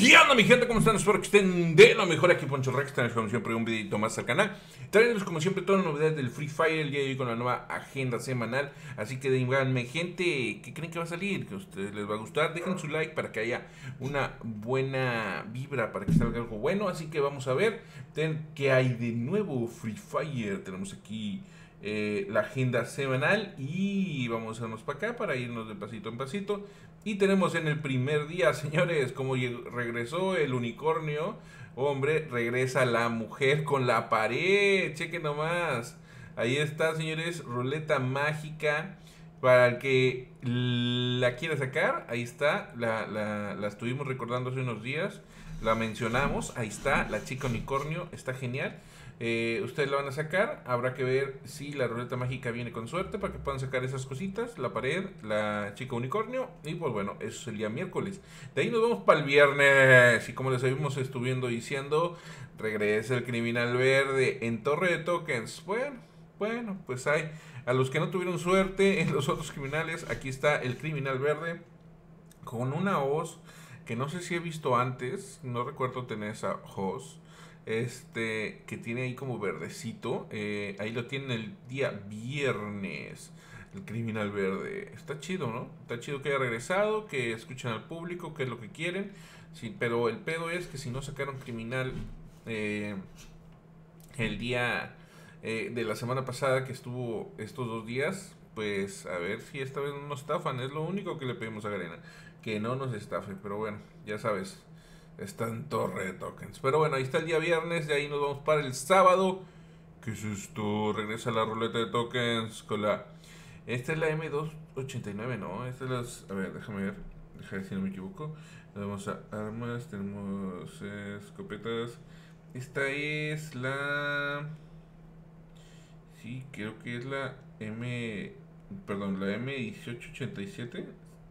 ¿Qué onda, mi gente? ¿Cómo están? Espero que estén de lo mejor. Aquí Poncho Rex, tenemos como siempre un videito más al canal. Traemos como siempre todas las novedades del Free Fire el día de hoy con la nueva agenda semanal. Así que díganme, gente, ¿qué creen que va a salir? ¿Que a ustedes les va a gustar? Dejen su like para que haya una buena vibra, para que salga algo bueno. Así que vamos a ver qué hay de nuevo Free Fire. Tenemos aquí la agenda semanal y vamos a irnos para acá para irnos de pasito en pasito. Y tenemos en el primer día, señores, como regresó el unicornio. Hombre, regresa la mujer con la pared. Chequen nomás. Ahí está, señores, ruleta mágica. Para el que la quiera sacar, ahí está. La estuvimos recordando hace unos días. La mencionamos. Ahí está, la chica unicornio. Está genial. Ustedes la van a sacar. Habrá que ver si la ruleta mágica viene con suerte para que puedan sacar esas cositas. La pared, la chica unicornio. Y pues bueno, eso es el día miércoles. De ahí nos vamos para el viernes. Y como les habíamos estuviendo diciendo, regresa el criminal verde en torre de tokens. Bueno, pues hay. A los que no tuvieron suerte en los otros criminales, aquí está el criminal verde con una hoz que no sé si he visto antes. No recuerdo tener esa hoz. Que tiene ahí como verdecito. Ahí lo tienen el día viernes. El criminal verde. Está chido, ¿no? Está chido que haya regresado, que escuchen al público, que es lo que quieren. Sí, pero el pedo es que si no sacaron criminal el día de la semana pasada que estuvo estos 2 días, pues a ver si esta vez no nos estafan. Es lo único que le pedimos a Garena, que no nos estafe. Pero bueno, ya sabes, está en torre de tokens. Pero bueno, ahí está el día viernes. De ahí nos vamos para el sábado. ¿Qué es esto? Regresa la ruleta de tokens con la... Esta es la M289, ¿no? Esta es las... A ver, déjame ver. Déjame ver si no me equivoco. Vamos a armas. Tenemos escopetas. Esta es la... Sí, creo que es la M... Perdón, la M1887.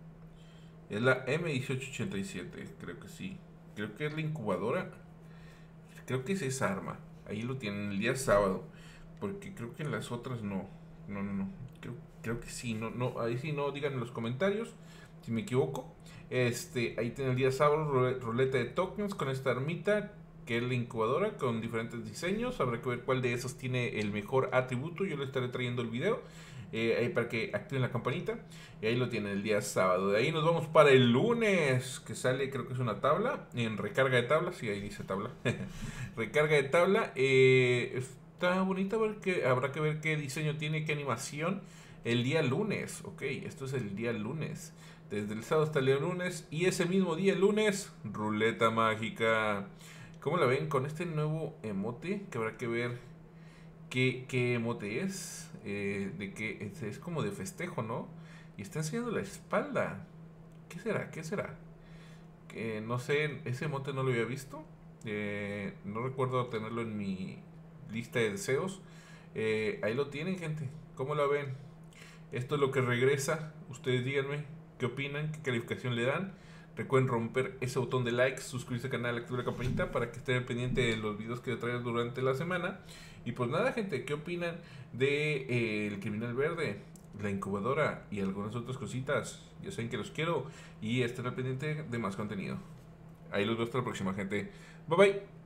Es la M1887, creo que sí. Creo que es la incubadora. Creo que es esa arma. Ahí lo tienen el día sábado. Porque creo que en las otras no. No. Creo que sí. No. Ahí sí no. Digan en los comentarios si me equivoco. Ahí tienen el día sábado. Ruleta de tokens con esta armita, que es la incubadora, con diferentes diseños. Habrá que ver cuál de esos tiene el mejor atributo. Yo le estaré trayendo el video ahí para que activen la campanita. Y ahí lo tienen el día sábado. De ahí nos vamos para el lunes, que sale, creo que es una tabla en recarga de tabla. Sí, ahí dice tabla. Recarga de tabla. Está bonita, habrá que ver qué diseño tiene, qué animación. El día lunes, ok, esto es el día lunes. Desde el sábado hasta el día lunes. Y ese mismo día, el lunes, ruleta mágica. ¿Cómo la ven con este nuevo emote? Que habrá que ver qué emote es. De que es como de festejo, ¿no? Y está enseñando la espalda. ¿Qué será? ¿Qué será? Que no sé, ese emote no lo había visto. No recuerdo tenerlo en mi lista de deseos. Ahí lo tienen, gente. ¿Cómo la ven? Esto es lo que regresa. Ustedes díganme qué opinan, qué calificación le dan. Recuerden romper ese botón de like, suscribirse al canal, activar la campanita para que estén pendientes de los videos que traigo durante la semana. Y pues nada, gente, ¿qué opinan de el criminal verde, la incubadora y algunas otras cositas? Ya saben que los quiero y estén al pendiente de más contenido. Ahí los veo hasta la próxima, gente. Bye bye.